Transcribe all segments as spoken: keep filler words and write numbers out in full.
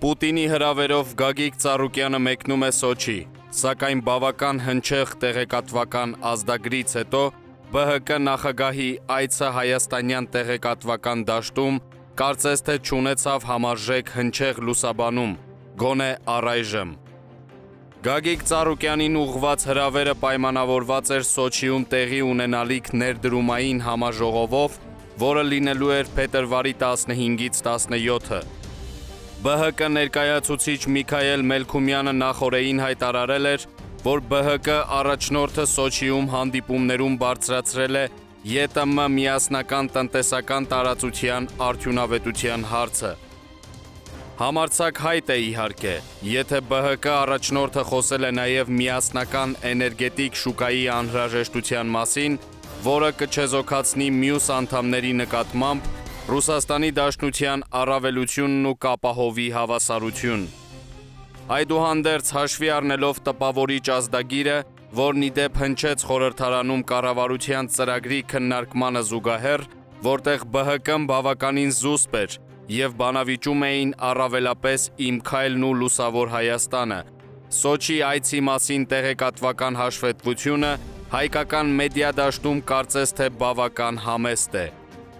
Պուտինի հրավերով Գագիկ Ծառուկյանը մեկնում է Սոչի, սակայն բավական հնչեղ տեղեկատվական ազդագրից հետո Բ Հ Կ նախագահի այցը հայաստանյան տեղեկատվական դաշտում կարծես թե չունեցավ համարժեք հնչեղ լուսաբանում, գոնե առայժմ։ Գագիկ Ծառուկյանին ուղղված հրավերը պայմանավորված էր Սոչիում տեղի ունենալիք ներդրումային համաժողովով, որը լինելու էր փետրվարի տասնհինգից տասնյոթը։ Բ Հ Կ ներկայացուցիչ Միքայել Մելքումյանը նախօրեին հայտարարել էր, որ Բ Հ Կ առաջնորդը Սոչիում հանդիպումներում բարձրացրել է Ե Տ M միասնական տնտեսական տարածության արդյունավետության հարցը։ Համարձակ հայտ է իհարկե, եթե Բ Հ Կ առաջնորդը խոսել է նաև միասնական էներգետիկ շուկայի անհրաժեշտության մասին, որը կչեզոքացնի մյուս անդամների նկատմամբ Ռուսաստանի Դաշնության առավելությունն ու կապահովի հավասարություն։ Այդուհանդերձ հաշվի առնելով տպավորիչ ազդագիրը, որն ի դեպ հնչեց խորհրդարանում կառավարության ծրագրի քննարկմանը զուգահեռ, որտեղ Բ Հ Կ-ն բավականին զուսպ էր և բանավիճում էին առավելապես Իմ քայլն ու Լուսավոր Հայաստանը, Սոչի այցի մասին տեղեկատվական հաշվետվությունը հայկական մեդիա դաշտում կարծես թե բավական համեստ է։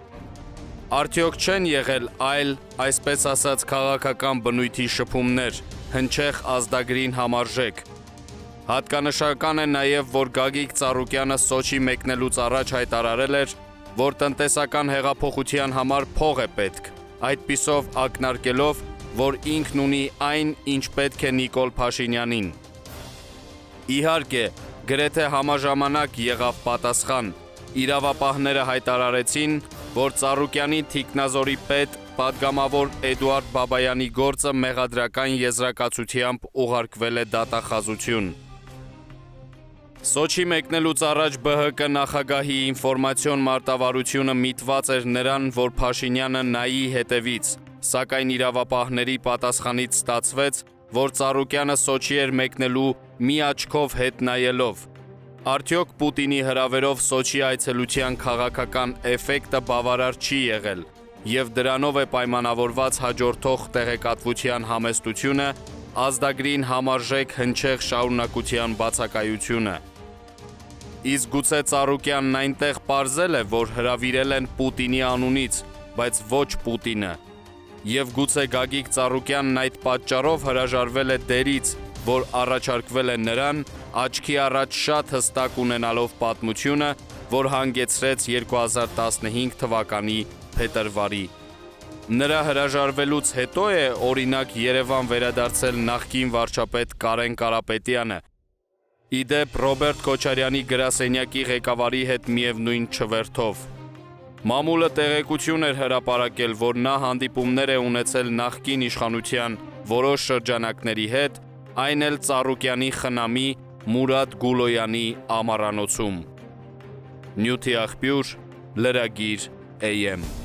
Արդյոք չեն եղել այլ, այսպես ասած, քաղաքական բնույթի շփումներ, հնչեղ ազդագրին համարժեք։ Հատկանշական է նաև, որ Գագիկ Ծառուկյանը Սոչի մեկնելուց առաջ հայտարարել էր, որ տնտեսական հեղափոխության համար փող է պետք, այդպիսով ակնարկելով, որ ինքն ունի այն, ինչ պետք է Նիկոլ Փաշինյանին։ Իհարկե, գրեթե համաժամանակ եղավ պատասխան, իրավապահները հայտարարեցին, որ Ծառուկյանի թիկնազորի պետ պատգամավոր Էդուարդ Բաբայանի գործը մեղադրական եզրակացությամբ ուղարկվել է դատախազություն։ Սոչի մեկնելուց առաջ Բ Հ Կ նախագահի ինֆորմացիոն մարտավարությունը միտված էր նրան, որ Փաշինյանը նայի հետևից, սակայն իրավապահների պատասխանից ստացվեց, որ Ծառուկյանը Սոչի էր մեկնելու մի աչքով հետ նայելով։ Արդյոք Պուտինի հրավերով Սոչի այցելության քաղաքական էֆեկտը բավարար չի եղել, և դրանով է պայմանավորված հաջորդող տեղեկատվության համեստությունը, ազդագրին համարժեք հնչեղ շարունակության բացակայությունը։ Իսկ գուցե Ծառուկյանն այնտեղ պարզել է, որ հրավիրել են Պուտինի անունից, բայց ոչ Պուտինը, և գուցե Գագիկ Ծառուկյանն այդ պատճառով հրաժարվել է դերից, որ առաջարկվել է նրան, աչքի առաջ շատ հստակ ունենալով պատմությունը, որ հանգեցրեց երկու հազար տասնհինգ թվականի փետրվարի։ Նրա հրաժարվելուց հետո է օրինակ Երևան վերադարձել նախկին վարչապետ Կարեն Կարապետյանը։ Ի դեպ Ռոբերտ Քոչարյանի գրասենյակի ղեկավարի հետ միևնույն չվերթով։ Մամուլը տեղեկություն էր հրապարակել, որ նա հանդիպումներ է ունեցել նախկին իշխանության որոշ շրջանակների հետ, այն էլ Ծառուկյանի խնամի Մուրադ Գուլոյանի ամառանոցում։ Նյութի աղբյուր, լրագիր A M